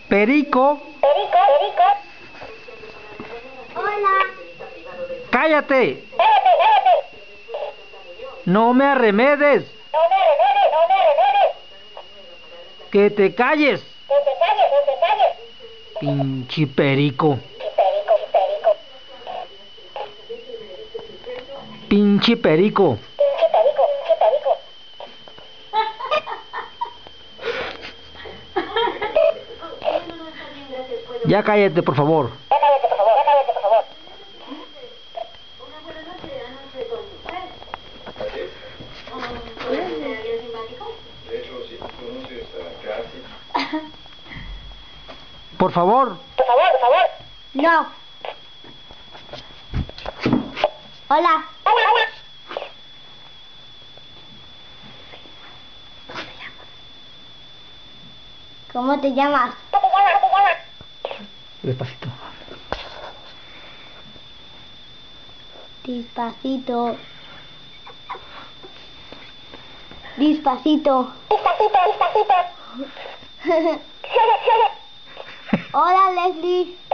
Perico. Perico, Perico. Hola. Cállate. Cállate. No me arremedes. No me arremedes. Que te calles. Que te calles. Pinche perico. Perico. Pinche perico. Perico. Ya cállate, por favor. Cállate, por favor. Una buena noche anoche con usted. ¿Alguien simpático? De hecho, sí, conoces a Cassie. Por favor. Por favor. No. Hola. ¿Cómo te llamas? Despacito. Despacito. Despacito. Despacito. Hola, Leslie.